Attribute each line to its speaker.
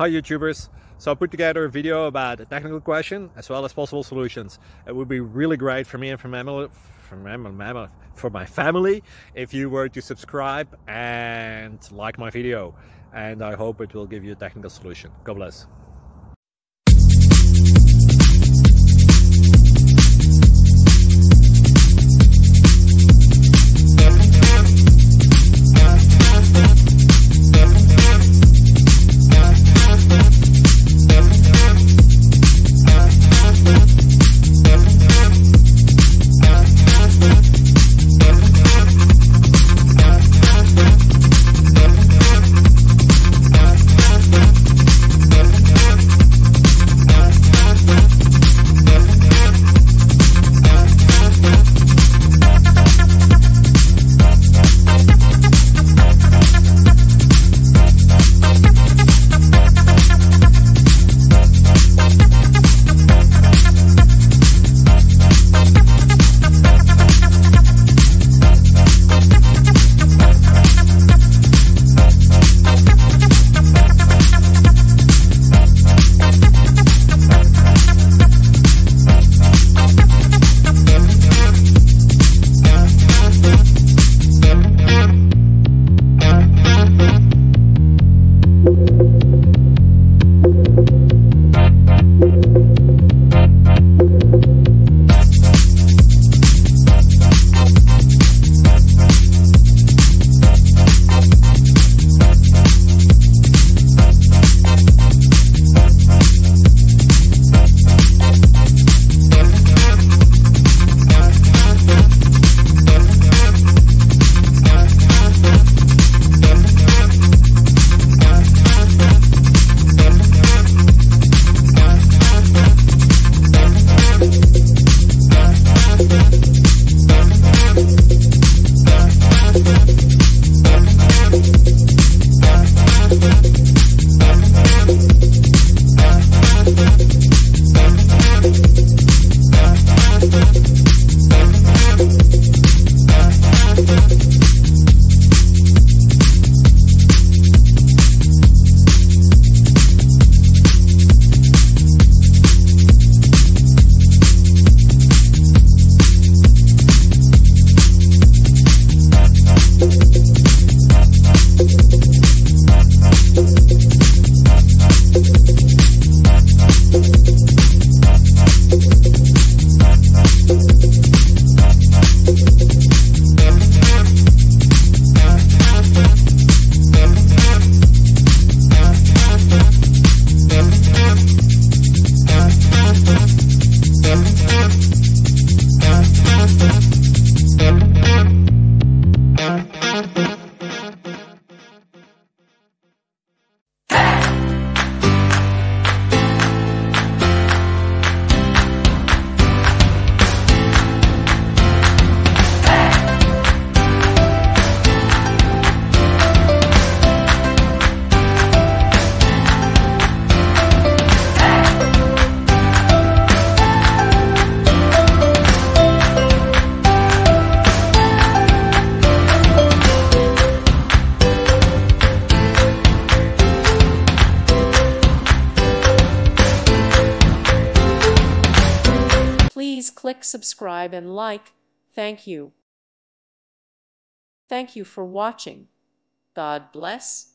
Speaker 1: Hi YouTubers! So I put together a video about a technical question as well as possible solutions. It would be really great for me and for my family if you were to subscribe and like my video, and I hope it will give you a technical solution. God bless.
Speaker 2: Please click subscribe and like. Thank you. Thank you for watching. God bless.